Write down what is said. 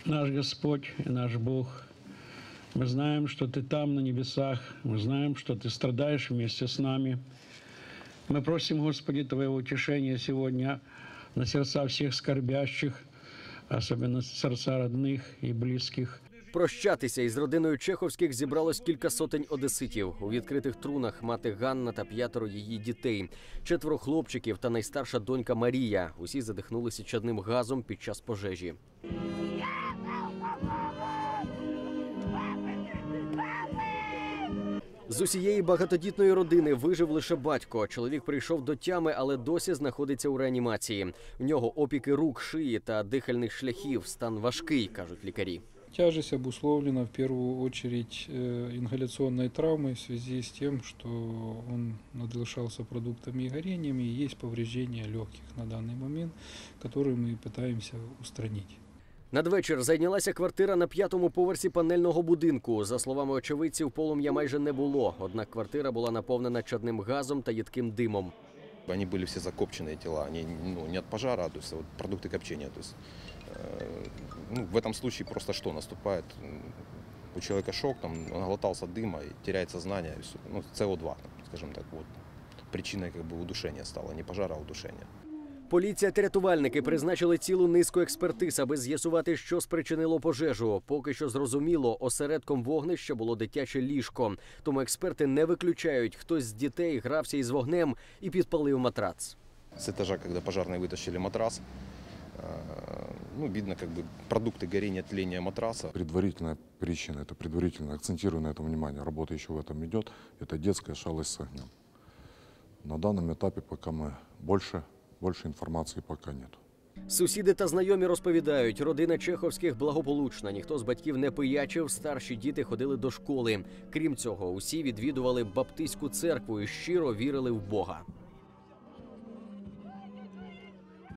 Наш Господь и наш Бог, мы знаем, что Ты там, на небесах, мы знаем, что Ты страдаешь вместе с нами. Мы просим, Господи, Твоего утешения сегодня на сердца всех скорбящих, особенно сердца родных и близких. Прощатися із родиною Чеховських зібралось кілька сотень одеситів. У відкритих трунах мати Ганна та 5 її дітей. 4 хлопчиків та найстарша донька Марія. Усі задихнулися чадним газом під час пожежі. З усієї багатодітної родини вижив лише батько. Чоловік прийшов до тями, але досі знаходиться у реанімації. В нього опіки рук, шиї та дихальних шляхів. Стан важкий, кажуть лікарі. Тяжесть обусловлена в первую очередь ингаляционной травмой в связи с тем, что он надышался продуктами и горениями, и есть повреждения легких на данный момент, которые мы пытаемся устранить. Надвечір зайнялася квартира на 5-му поверсі панельного будинку. За словами очевидців, полум'я майже не було. Однак квартира була наповнена чадним газом та їдким димом. Они были все закопченные тела, они не от пожара, то есть продукты копчения. То есть, в этом случае просто что наступает? У человека шок, там, он наглотался дыма и теряет сознание, СО2, скажем так, вот. Причиной удушения стало, не пожара, а удушения. Поліція та рятувальники призначили цілу низку експертиз, аби з'ясувати, що спричинило пожежу. Поки що зрозуміло, осередком вогнища було дитяче ліжко. Тому експерти не виключають, хтось з дітей грався із вогнем і підпалив матрац. С этажа, когда пожарные вытащили матрас, видно продукты горения, тления матраса. Предварительная причина, это предварительно акцентирую на этом внимание, работа еще в этом идет, это детская шалость с огнем. На данном этапе пока мы больше інформації поки нет. Сусіди та знайомі розповідають, родина Чеховських благополучна. Ніхто з батьків не пиячив, старші діти ходили до школи. Крім цього, усі відвідували баптистську церкву і щиро вірили в Бога.